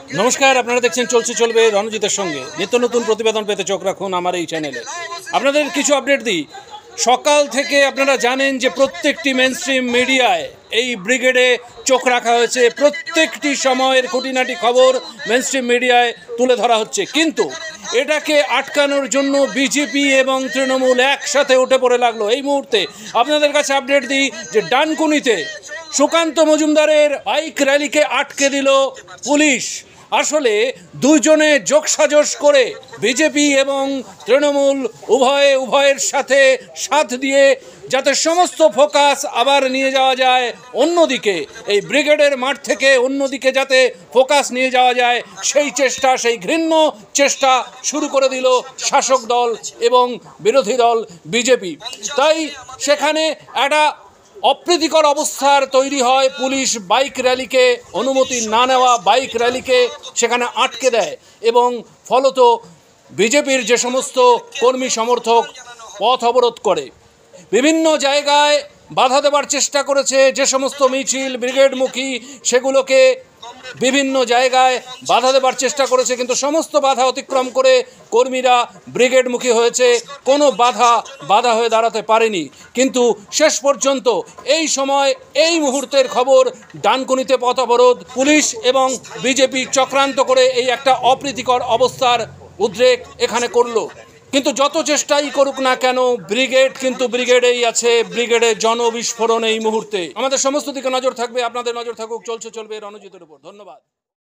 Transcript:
নমস্কার, আপনারা দেখছেন চলছে চলবে রণজিতের সঙ্গে। নিত্য নতুন প্রতিবেদন পেতে চোখ রাখুন আমার এই চ্যানেলে। আপনাদের কিছু আপডেট দিই। সকাল থেকে আপনারা জানেন যে প্রত্যেকটি মেইনস্ট্রিম মিডিয়ায় এই ব্রিগেডে চোখ রাখা হয়েছে, প্রত্যেকটি সময়ের খুঁটিনাটি খবর মেইনস্ট্রিম মিডিয়ায় তুলে ধরা হচ্ছে। কিন্তু এটাকে আটকানোর জন্য বিজেপি এবং তৃণমূল একসাথে উঠে পড়ে লাগলো। এই মুহূর্তে আপনাদের কাছে আপডেট দিই যে ডানকুনিতে সুকান্ত মজুমদারের বাইক র্যালিকে আটকে দিল পুলিশ। আসলে দুজনে যোগসাজশ করে বিজেপি এবং তৃণমূল উভয়ের সাথে সাথ দিয়ে যাতে সমস্ত ফোকাস আবার নিয়ে যাওয়া যায় অন্যদিকে, এই ব্রিগেডের মাঠ থেকে অন্যদিকে যাতে ফোকাস নিয়ে যাওয়া যায়, সেই চেষ্টা, সেই ঘৃণ্য চেষ্টা শুরু করে দিল শাসক দল এবং বিরোধী দল বিজেপি। তাই সেখানে একটা অপ্রীতিকর অবস্থার তৈরি হয়। পুলিশ বাইক র্যালিকে, অনুমতি না নেওয়া বাইক র্যালিকে সেখানে আটকে দেয় এবং ফলত বিজেপির যে সমস্ত কর্মী সমর্থক পথ অবরোধ করে, বিভিন্ন জায়গায় বাধা দেওয়ার চেষ্টা করেছে। যে সমস্ত মিছিল ব্রিগেডমুখী সেগুলোকে বিভিন্ন জায়গায় বাধা দেওয়ার চেষ্টা করেছে, কিন্তু সমস্ত বাধা অতিক্রম করে কর্মীরা ব্রিগেডমুখী হয়েছে। কোনো বাধা হয়ে দাঁড়াতে পারেনি। কিন্তু শেষ পর্যন্ত এই সময়, এই মুহূর্তের খবর, ডানকুনিতে পথ অবরোধ, পুলিশ এবং বিজেপি চক্রান্ত করে এই একটা অপ্রীতিকর অবস্থার উদ্রেক এখানে করলো। কিন্তু যত চেষ্টাই করুক না কেন, ব্রিগেড কিন্তু ব্রিগেডেই আছে। ব্রিগেডের জনবিস্ফোরণ এই মুহূর্তে। আমাদের সমস্ত দিকে নজর থাকবে, আপনাদের নজর থাকুক চলছে চলবে রণজিতের উপর। ধন্যবাদ।